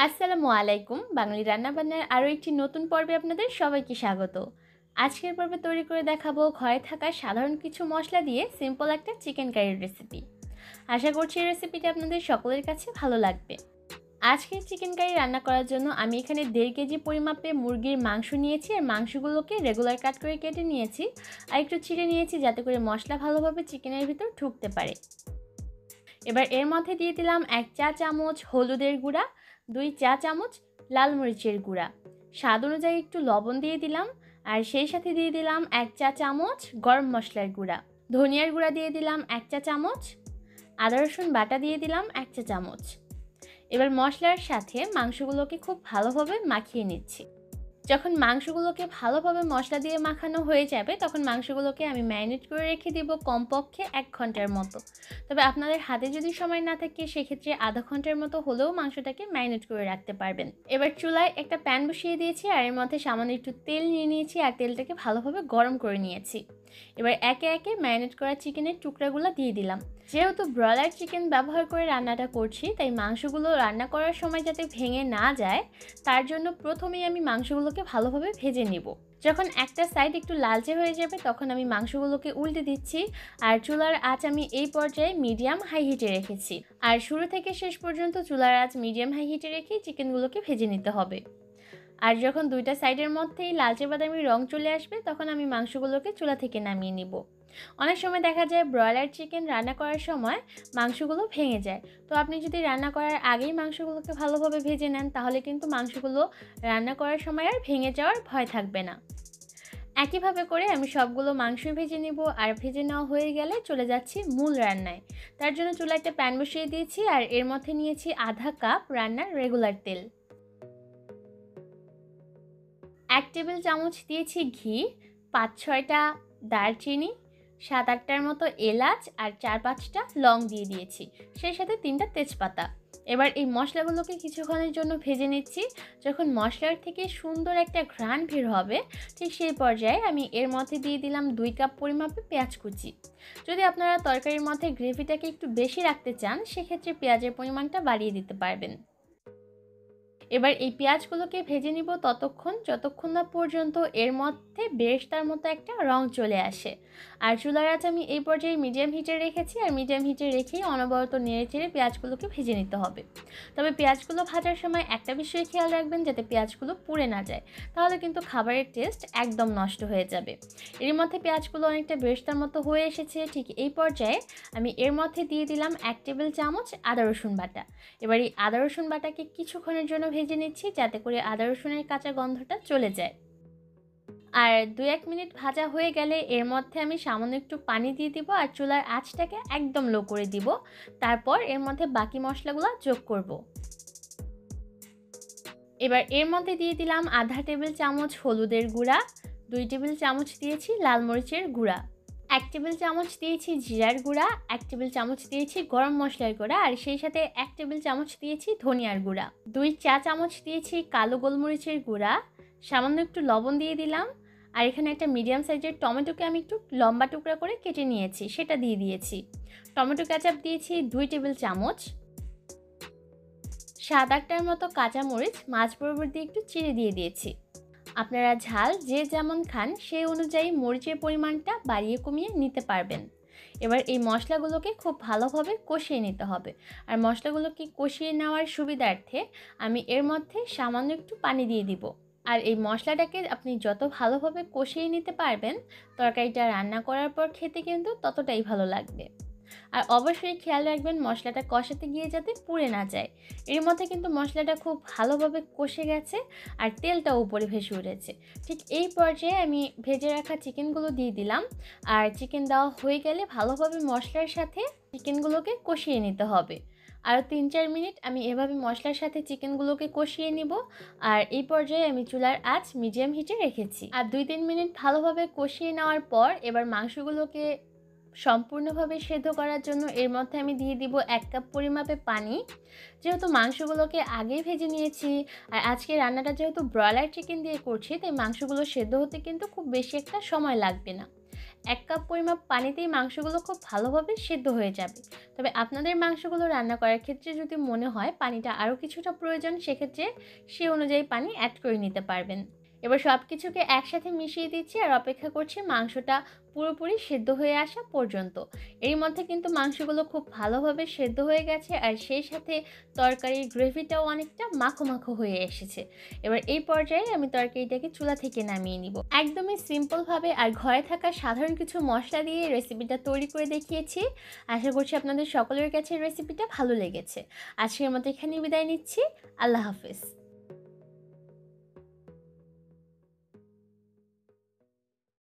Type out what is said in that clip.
আসসালামু আলাইকুম। বাঙালি রান্নাবান্নার আরও একটি নতুন পর্বে আপনাদের সবাইকে স্বাগত। আজকের পর্বে তৈরি করে দেখাবো ঘরে থাকা সাধারণ কিছু মশলা দিয়ে সিম্পল একটা চিকেন কারির রেসিপি। আশা করছি এই রেসিপিটা আপনাদের সকলের কাছে ভালো লাগবে। আজকের চিকেন কারি রান্না করার জন্য আমি এখানে 1.5 কেজি পরিমাপে মুরগির মাংস নিয়েছি আর মাংসগুলোকে রেগুলার কাট করে কেটে নিয়েছি আর একটু ছিঁড়ে নিয়েছি যাতে করে মশলা ভালোভাবে চিকেনের ভিতর ঢুকতে পারে। এবার এর মধ্যে দিয়ে দিলাম 1 চা চামচ হলুদের গুঁড়া, 2 চা চামচ লাল মরিচের গুঁড়া, স্বাদ অনুযায়ী একটু লবণ দিয়ে দিলাম আর সেই সাথে দিয়ে দিলাম 1 চা চামচ গরম মশলার গুঁড়া, ধনিয়ার গুঁড়া দিয়ে দিলাম 1 চা চামচ, আদা রসুন বাটা দিয়ে দিলাম 1 চা চামচ। এবার মশলার সাথে মাংসগুলোকে খুব ভালোভাবে মাখিয়ে নিচ্ছি। যখন মাংসগুলোকে ভালোভাবে মশলা দিয়ে মাখানো হয়ে যাবে তখন মাংসগুলোকে আমি ম্যারিনেট করে রেখে দেব কমপক্ষে 1 ঘন্টার মতো। তবে আপনাদের হাতে যদি সময় না থাকে সেক্ষেত্রে আধা ঘন্টার মতো হলেও মাংসটাকে ম্যারিনেট করে রাখতে পারবেন। এবার চুলায় একটা প্যান বসিয়ে দিয়েছি আর এর মধ্যে সামান্য একটু তেল নিয়ে নিয়েছি আর তেলটাকে ভালোভাবে গরম করে নিয়েছি। এবার একে একে ম্যারিনেট করা চিকেনের টুকরাগুলো দিয়ে দিলাম। যেহেতু ব্রয়লার চিকেন ব্যবহার করে রান্নাটা করছি তাই মাংসগুলো রান্না করার সময় যাতে ভেঙে না যায় তার জন্য প্রথমেই আমি মাংসগুলোকে ভালোভাবে ভেজে নিব। যখন একটা সাইড একটু লালচে হয়ে যাবে তখন আমি মাংসগুলোকে উল্টে দিচ্ছি আর চুলার আঁচ আমি এই পর্যায়ে মিডিয়াম হাই হিটে রেখেছি। আর শুরু থেকে শেষ পর্যন্ত চুলার আঁচ মিডিয়াম হাই হিটে রেখেই চিকেনগুলোকে ভেজে নিতে হবে। আর যখন দুইটা সাইডের মধ্যেই লালচে বাদামি রং চলে আসবে তখন আমি মাংসগুলোকে চুলা থেকে নামিয়ে নিব। অনেক সময় দেখা যায় ব্রয়লার চিকেন রান্না করার সময় মাংসগুলো ভেঙে যায়, তো আপনি যদি রান্না করার আগেই মাংসগুলোকে ভালোভাবে ভেজে নেন তাহলে কিন্তু মাংসগুলো রান্না করার সময় আর ভেঙে যাওয়ার ভয় থাকবে না। একইভাবে করে আমি সবগুলো মাংসই ভেজে নিব আর ভেজে নেওয়া হয়ে গেলে চলে যাচ্ছি মূল রান্নায়। তার জন্য চুলায় একটা প্যান বসিয়ে দিয়েছি আর এর মধ্যে নিয়েছি আধা কাপ রান্নার রেগুলার তেল, 1 টেবিল চামচ দিয়েছি ঘি, 5-6টা দারচিনি, 7-8টার মতো এলাচ আর 4-5টা লং দিয়ে দিয়েছি, সেই সাথে 3টা তেজপাতা। এবার এই মশলাগুলোকে কিছুক্ষণের জন্য ভেজে নিচ্ছি। যখন মশলার থেকে সুন্দর একটা ঘ্রাণ বের হবে ঠিক সেই পর্যায়ে আমি এর মধ্যে দিয়ে দিলাম 2 কাপ পরিমাপে পেঁয়াজ কুচি। যদি আপনারা তরকারির মধ্যে গ্রেভিটাকে একটু বেশি রাখতে চান সেক্ষেত্রে পেঁয়াজের পরিমাণটা বাড়িয়ে দিতে পারবেন। এবার এই পেঁয়াজগুলোকে ভেজে নিব যতক্ষণ না পর্যন্ত এর মধ্যে বেরেস্তার মতো একটা রং চলে আসে। আর চুলার আঁচ আমি এই পর্যায়ে মিডিয়াম হিটে রেখেছি আর মিডিয়াম হিটে রেখেই অনবরত নেড়েচেড়ে পেঁয়াজগুলোকে ভেজে নিতে হবে। তবে পেঁয়াজগুলো ভাজার সময় একটা বিষয়ে খেয়াল রাখবেন যাতে পেঁয়াজগুলো পুড়ে না যায়, তাহলে কিন্তু খাবারের টেস্ট একদম নষ্ট হয়ে যাবে। এর মধ্যে পেঁয়াজগুলো অনেকটা বেরেস্তার মতো হয়ে এসেছে, ঠিক এই পর্যায়ে আমি এর মধ্যে দিয়ে দিলাম 1 টেবিল চামচ আদা রসুন বাটা। এবার এই আদা রসুন বাটাকে কিছুক্ষণের জন্য ভেজে নিচ্ছি যাতে করে আদা রসুনের কাঁচা গন্ধটা চলে যায়। আর 2-1 মিনিট ভাজা হয়ে গেলে এর মধ্যে আমি সামান্য একটু পানি দিয়ে দিব আর চুলার আঁচটাকে একদম লো করে দিব। তারপর এর মধ্যে বাকি মশলাগুলো যোগ করব। এবার এর মধ্যে দিয়ে দিলাম আধা টেবিল চামচ হলুদের গুঁড়া, 2 টেবিল চামচ দিয়েছি লাল মরিচের গুঁড়া, 1 টেবিল চামচ দিয়েছি জিরার গুঁড়া, 1 টেবিল চামচ দিয়েছি গরম মশলার গুঁড়া আর সেই সাথে 1 টেবিল চামচ দিয়েছি ধনিয়ার গুঁড়া, 2 চা চামচ দিয়েছি কালো গোলমরিচের গুঁড়া, সামান্য একটু লবণ দিয়ে দিলাম। আর এখানে একটা মিডিয়াম সাইজের টমেটোকে আমি একটু লম্বা টুকরা করে কেটে নিয়েছি, সেটা দিয়ে দিয়েছি। টমেটো কেচাপ দিয়েছি 2 টেবিল চামচ, 7-8টার মতো কাঁচামরিচ মাছ বরাবর দিয়ে একটু চিড়ে দিয়ে দিয়েছি। আপনারা ঝাল যে যেমন খান সেই অনুযায়ী মরিচের পরিমাণটা বাড়িয়ে কমিয়ে নিতে পারবেন। এবার এই মশলাগুলোকে খুব ভালোভাবে কষিয়ে নিতে হবে। আর মশলাগুলোকে কষিয়ে নেওয়ার সুবিধার্থে আমি এর মধ্যে সামান্য একটু পানি দিয়ে দিব। আর এই মশলাটাকে আপনি যত ভালোভাবে কষিয়ে নিতে পারবেন তরকারিটা রান্না করার পর খেতে কিন্তু ততটাই ভালো লাগবে। আর অবশ্যই খেয়াল রাখবেন মশলাটা কষাতে গিয়ে যাতে পুড়ে না যায়। এর মধ্যে কিন্তু মশলাটা খুব ভালোভাবে কষে গেছে আর তেলটাও উপরে ভেসে উঠেছে। ঠিক এই পর্যায়ে আমি ভেজে রাখা চিকেনগুলো দিয়ে দিলাম। আর চিকেন দেওয়া হয়ে গেলে ভালোভাবে মশলার সাথে চিকেনগুলোকে কষিয়ে নিতে হবে। আরও 3-4 মিনিট আমি এভাবে মশলার সাথে চিকেনগুলোকে কষিয়ে নিব। আর এই পর্যায়ে আমি চুলার আঁচ মিডিয়াম হিটে রেখেছি। আর 2-3 মিনিট ভালোভাবে কষিয়ে নেওয়ার পর এবার মাংসগুলোকে সম্পূর্ণভাবে সেদ্ধ করার জন্য এর মধ্যে আমি দিয়ে দিব 1 কাপ পরিমাপে পানি। যেহেতু মাংসগুলোকে আগেই ভেজে নিয়েছি আর আজকে রান্নাটা যেহেতু ব্রয়লার চিকেন দিয়ে করছি তাই মাংসগুলো সেদ্ধ হতে কিন্তু খুব বেশি একটা সময় লাগবে না। 1 কাপ পরিমাপ পানিতেই মাংসগুলো খুব ভালোভাবে সেদ্ধ হয়ে যাবে। তবে আপনাদের মাংসগুলো রান্না করার ক্ষেত্রে যদি মনে হয় পানিটা আরও কিছুটা প্রয়োজন, সেক্ষেত্রে সে অনুযায়ী পানি অ্যাড করে নিতে পারবেন। এবার সব কিছুকে একসাথে মিশিয়ে দিচ্ছি আর অপেক্ষা করছি মাংসটা পুরোপুরি সেদ্ধ হয়ে আসা পর্যন্ত। এর মধ্যে কিন্তু মাংসগুলো খুব ভালোভাবে সেদ্ধ হয়ে গেছে আর সেই সাথে তরকারির গ্রেভিটাও অনেকটা মাখো মাখো হয়ে এসেছে। এবার এই পর্যায়ে আমি তরকারিটাকে চুলা থেকে নামিয়ে নিব। একদমই সিম্পলভাবে আর ঘরে থাকা সাধারণ কিছু মশলা দিয়ে রেসিপিটা তৈরি করে দেখিয়েছি। আশা করছি আপনাদের সকলের কাছে রেসিপিটা ভালো লেগেছে। আজকের মতো এখানেই বিদায় নিচ্ছি। আল্লাহ হাফেজ।